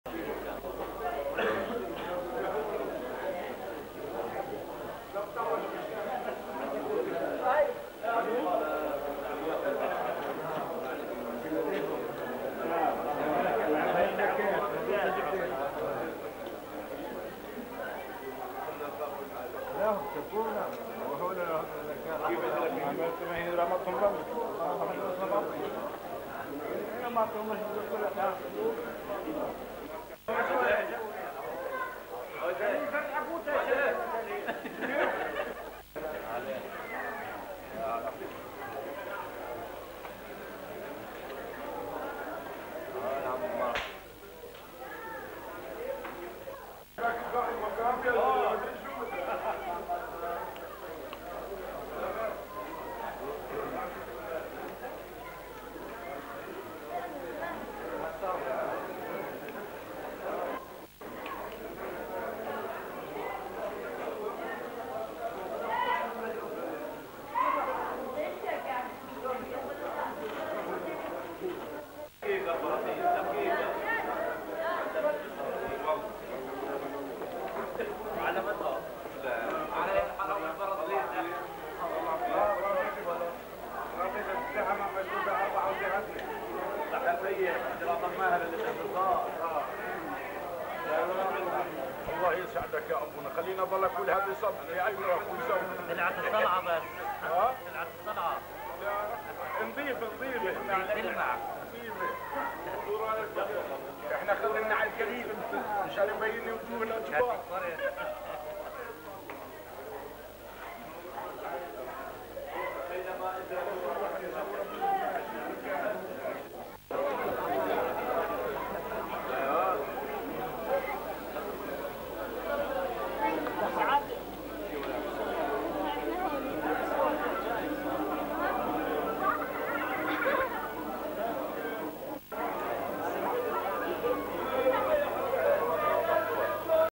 الله يسعدك يا ابونا، خلينا ظل اقول هذه صبر يا ايوه يا اخوي زوج. طلعت الصنعه بس. طلعت الصنعه. نظيفه تلمع. احنا خلينا على القليل مشان نبين وجوهنا الكبار.